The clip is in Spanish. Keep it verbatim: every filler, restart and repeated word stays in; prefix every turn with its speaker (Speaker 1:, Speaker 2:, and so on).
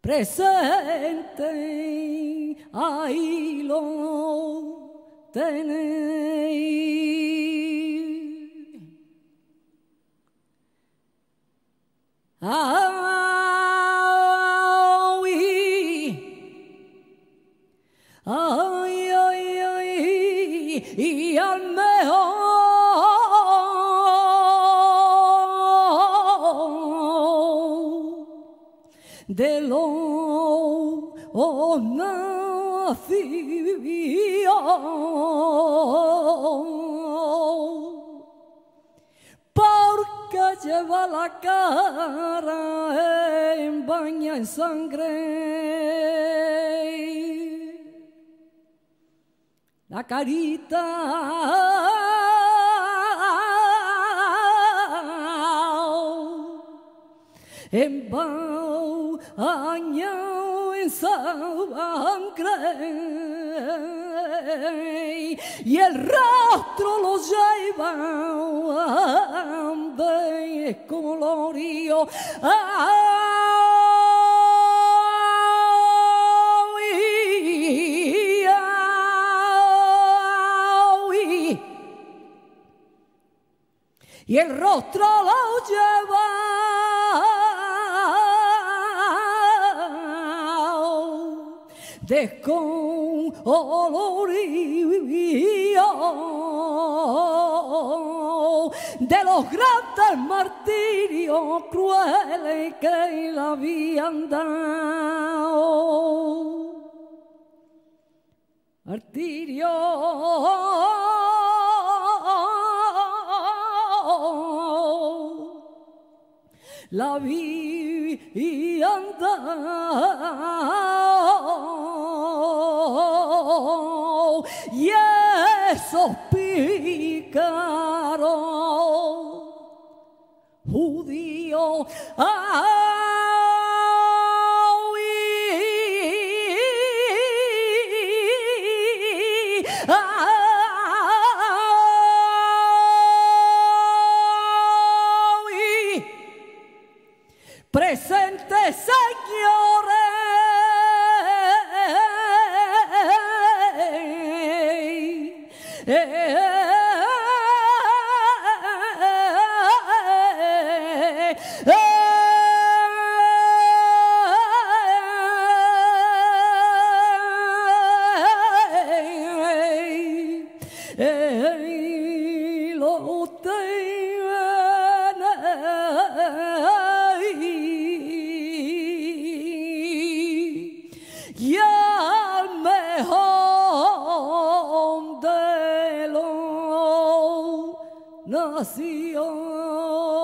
Speaker 1: presente, ahí lo tenéis. Ay, ay, ay, ay, y al mejor de los nacidos, porque lleva la cara en baña en sangre, la carita en baña en sangre, y el rostro lo lleva descolorido. Y el rostro lo lleva descolorido de los grandes martirios crueles que le habían dado. Martirio la habían dado, y esos pícaros judíos presentes, señores, lo y al mejor de los naciones.